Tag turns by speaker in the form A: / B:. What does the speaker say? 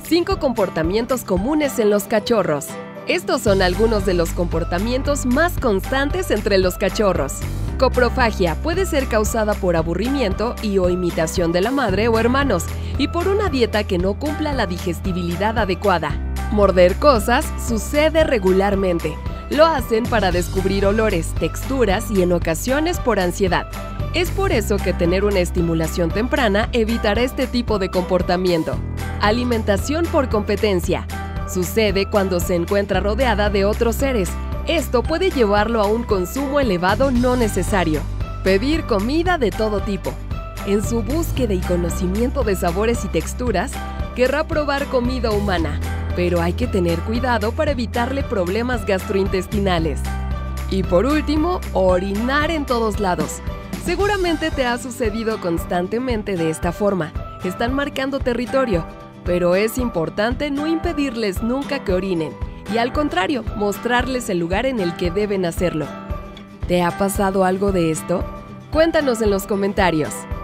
A: 5 comportamientos comunes en los cachorros. Estos son algunos de los comportamientos más constantes entre los cachorros. Coprofagia puede ser causada por aburrimiento y o imitación de la madre o hermanos y por una dieta que no cumpla la digestibilidad adecuada. Morder cosas sucede regularmente. Lo hacen para descubrir olores, texturas y en ocasiones por ansiedad. Es por eso que tener una estimulación temprana evitará este tipo de comportamiento. Alimentación por competencia. Sucede cuando se encuentra rodeada de otros seres. Esto puede llevarlo a un consumo elevado no necesario. Pedir comida de todo tipo. En su búsqueda y conocimiento de sabores y texturas, querrá probar comida humana, pero hay que tener cuidado para evitarle problemas gastrointestinales. Y por último, orinar en todos lados. Seguramente te ha sucedido constantemente de esta forma. Están marcando territorio, pero es importante no impedirles nunca que orinen y al contrario, mostrarles el lugar en el que deben hacerlo. ¿Te ha pasado algo de esto? Cuéntanos en los comentarios.